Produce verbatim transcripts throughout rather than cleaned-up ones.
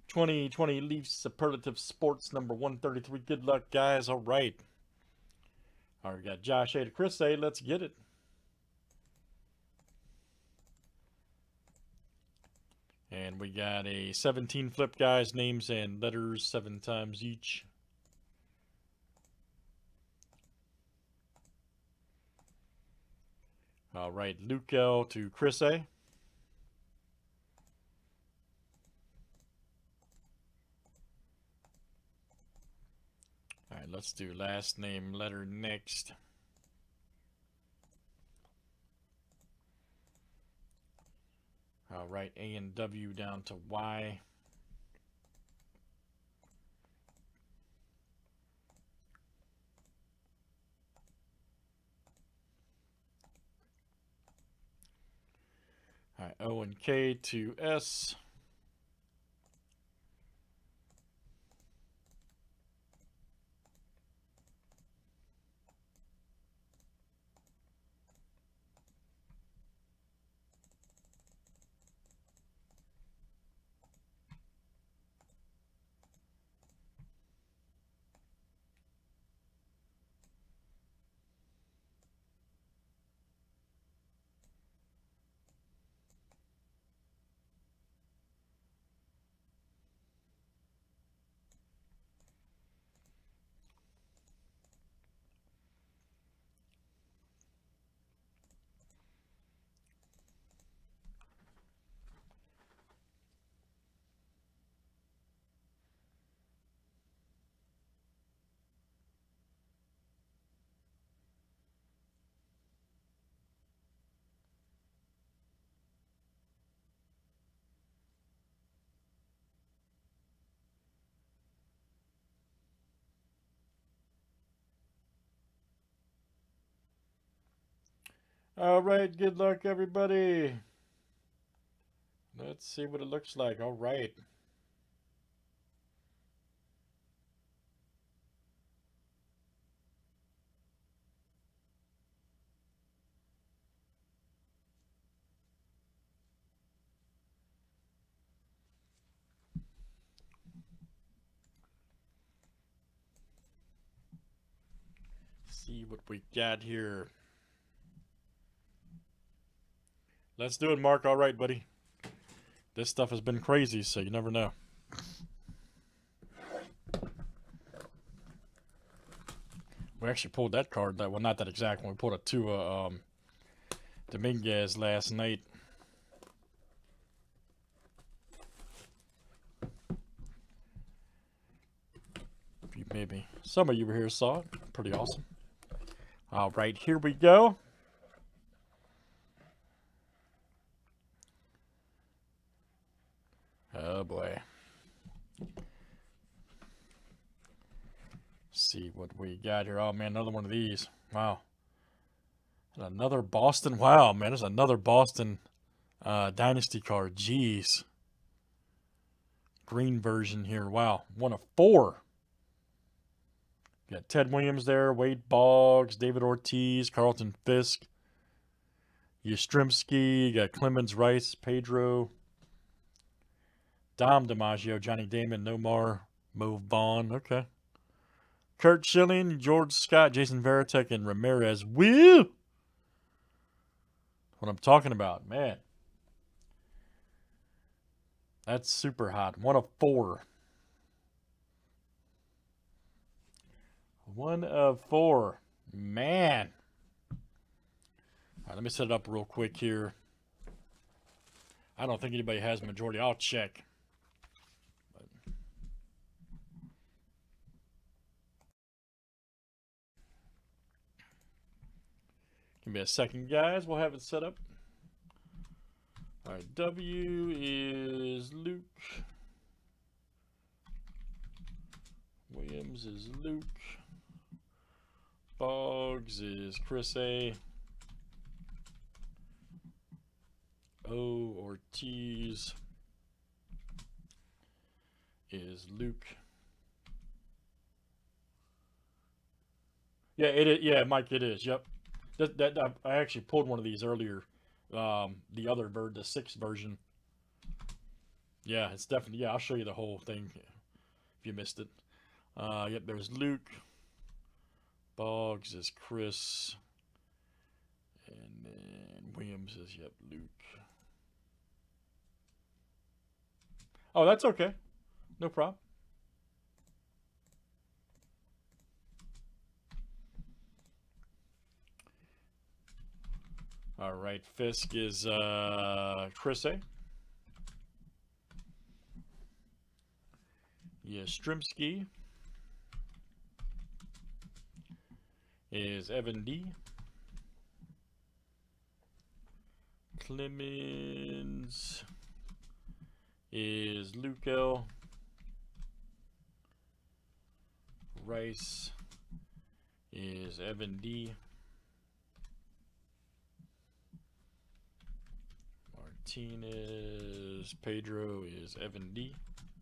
twenty twenty Leafs Superlative Sports number one thirty-three. Good luck, guys. All right. All right, we got Josh A to Chris A. Let's get it. And we got a seventeen flip, guys. Names and letters seven times each. All right, Luke L to Chris A. All right, let's do last name, letter next. All right, A and W down to Y. All right, O and K to S. All right, good luck, everybody. Let's see what it looks like. All right. See what we got here. Let's do it, Mark. All right, buddy. This stuff has been crazy, so you never know. We actually pulled that card. That well, not that exact one. We pulled it to uh, um, Dominguez last night. Maybe some of you were here saw it. Pretty awesome. All right, here we go. Oh boy. See what we got here. Oh man, another one of these. Wow. Another Boston. Wow, man, there's another Boston uh, Dynasty card. Jeez. Green version here. Wow, one of four. Got Ted Williams there, Wade Boggs, David Ortiz, Carlton Fisk, Yastrzemski, got Clemens Rice, Pedro, Dom DiMaggio, Johnny Damon, Nomar, Mo Vaughn, okay. Kurt Schilling, George Scott, Jason Varitek, and Ramirez. Woo! What I'm talking about, man. That's super hot. One of four. One of four. Man. All right, let me set it up real quick here. I don't think anybody has majority. I'll check. But... Give me a second, guys. We'll have it set up. All right, W is Luke. Williams is Luke. Boggs is Chris A. O Ortiz is Luke. Yeah, it is. Yeah, Mike, it is. Yep. That, that I actually pulled one of these earlier. Um, the other bird, the sixth version. Yeah, it's definitely, yeah, I'll show you the whole thing if you missed it. Uh, yep, there's Luke. Boggs is Chris. And then Williams is, yep, Luke. Oh, that's okay. No problem. All right, Fisk is uh, Chris A. Yastrzemski is Evan D. Clemens is Luke L. Rice is Evan D. Martinez Pedro is Evan D.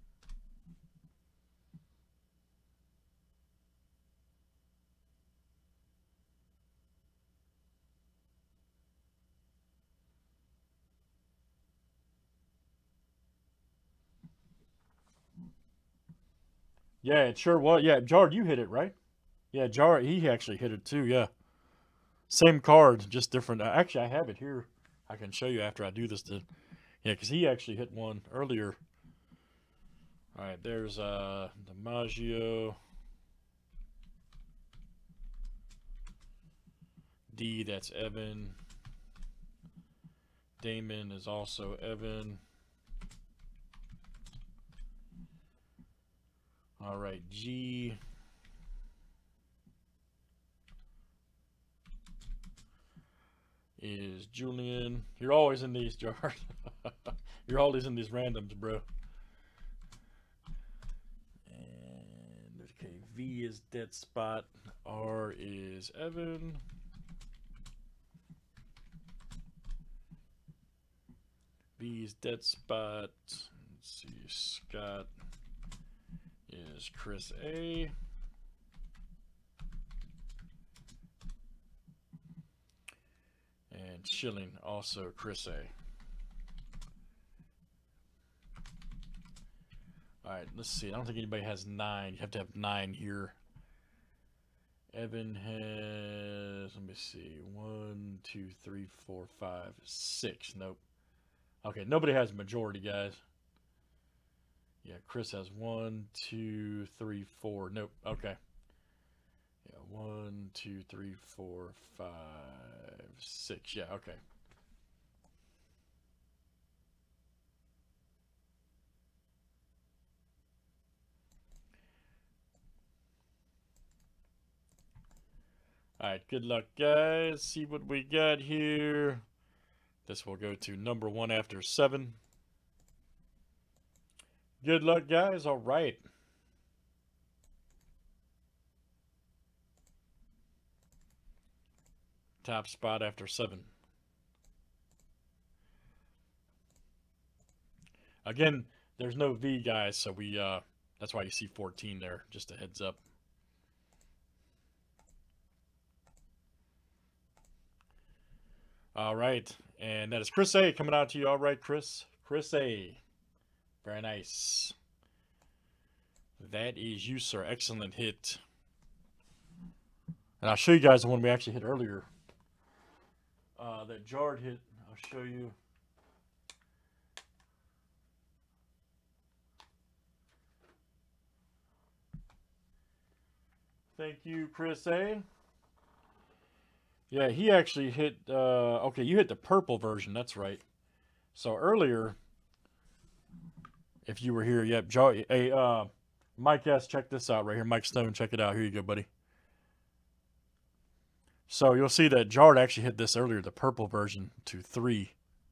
Yeah, it sure was. Yeah, Jard, you hit it, right? Yeah, Jard, he actually hit it too, yeah. Same card, just different. Uh, actually, I have it here. I can show you after I do this. To, yeah, because he actually hit one earlier. All right, there's uh, DiMaggio. D, that's Evan. Damon is also Evan. All right, G. Is Julian. You're always in these, Jars. You're always in these randoms, bro. And okay, V is Dead Spot. R is Evan. V is Dead Spot. Let's see, Scott is Chris A. And Schilling, also Chris A. All right, let's see. I don't think anybody has nine. You have to have nine here. Evan has, let me see, one, two, three, four, five, six. Nope. Okay, nobody has majority, guys. Yeah, Chris has one, two, three, four. Nope. Okay. Yeah, one, two, three, four, five, six. Yeah, okay. All right, good luck, guys. See what we got here. This will go to number one after seven. Good luck, guys. All right. Top spot after seven. Again, there's no V, guys, so we uh that's why you see fourteen there, just a heads up. All right, and that is Chris A coming out to you. All right, Chris. Chris A. Very nice. That is you, sir. Excellent hit. And I'll show you guys the one we actually hit earlier. Uh, that Jard hit. I'll show you. Thank you, Chris A. Yeah, he actually hit, uh, okay, you hit the purple version, that's right. So earlier, if you were here, yep, Joe, hey, uh, Mike S., check this out right here. Mike Stone, check it out. Here you go, buddy. So you'll see that Jard actually hit this earlier, the purple version, to three.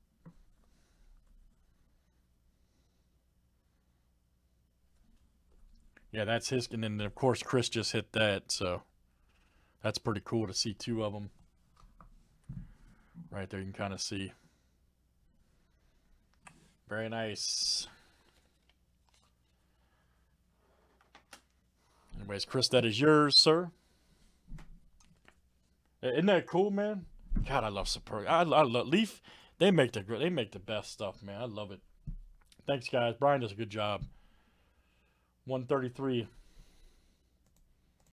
Yeah, that's his, and then, of course, Chris just hit that, so that's pretty cool to see two of them. Right there, you can kind of see. Very nice. Anyways, Chris, that is yours, sir. Isn't that cool, man? God, I love Superlative. I, I love Leaf. They make the they make the best stuff, man. I love it. Thanks, guys. Brian does a good job. one thirty-three.